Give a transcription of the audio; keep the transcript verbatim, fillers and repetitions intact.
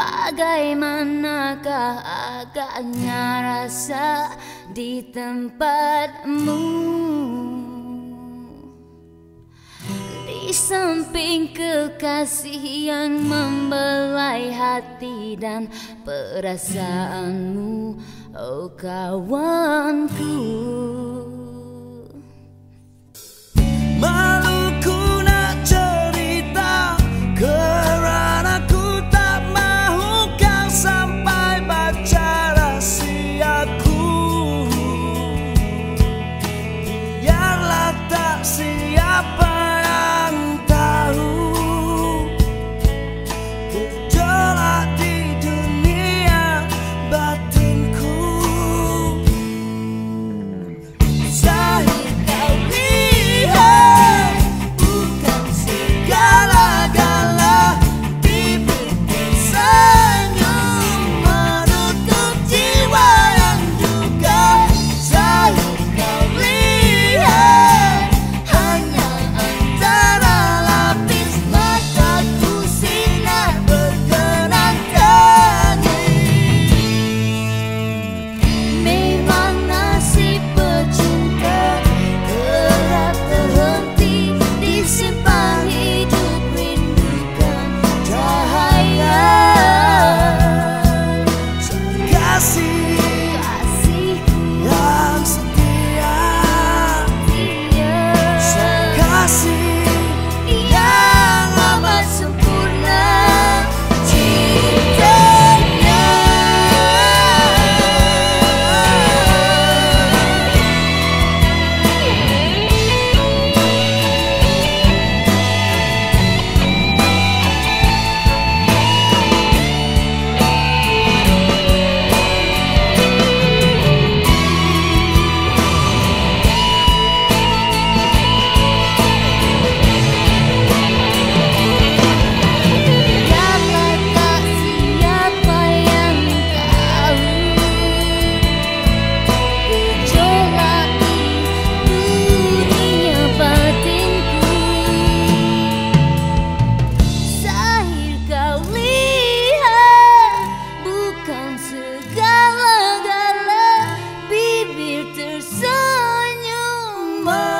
Bagaimanakah agaknya rasa di tempatmu, di samping kekasih yang membelai hati dan perasaanmu, oh kawanku. Maluku nak cerita kerana ku tak mahu kau sampai baca rahsiaku. Biarlah tak siapa yang tahu gejolak di dunia batinku. Zahir kau lihat bukan segala-gala, bibir tersenyum menutup jiwa yang duka. Zahir kau lihat hanya antara lapis mataku sinar berkenang-kening. Memang nasib pecinta kerap terhenti di simpang hidup rindukan cahaya. Kasih Kasihku yang setia, dia kasih yang amat sempurna cintanya. Biarlah tak siapa yang tahu gejolak di dunia batinku. Zahir kau lihat bukan segala-gala, bibir tersenyum